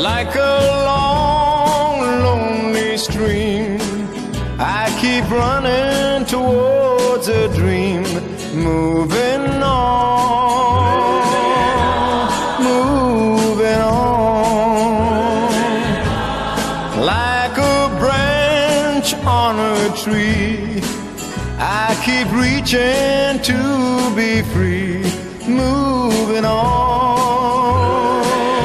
Like a long, lonely stream, I keep running towards a dream, moving on, moving on. Like a branch on a tree, I keep reaching to be free, moving on,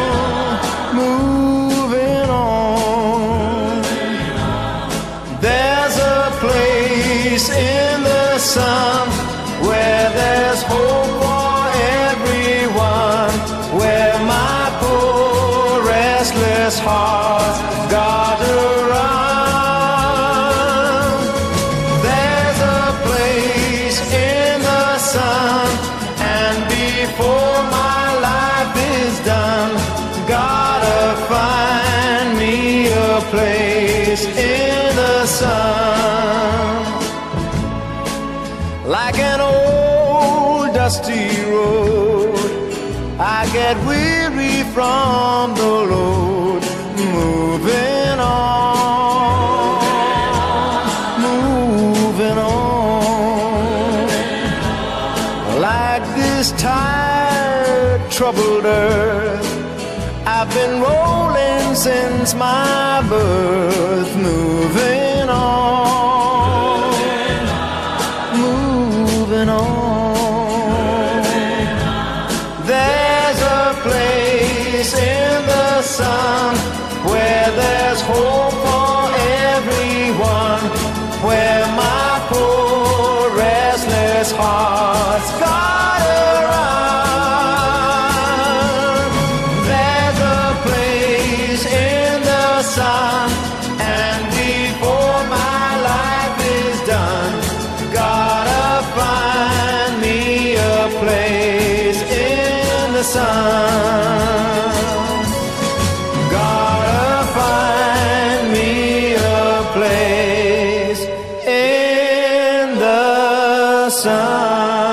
moving on. There's a place in the sun where there's hope for everyone, where my poor restless heart got around. There's a place in the sun, and before my life is done, gotta find me a place in the sun. Like an old dusty road, I get weary from the load, moving on, moving on. Like this tired, troubled earth, I've been rolling since my birth, moving on, moving on. There's a place in the sun where there's hope for everyone, where my poor restless heart's got around. There's a place in the sun, and before my life is done, gotta find me a place in the sun. Gotta find me a place in the sun.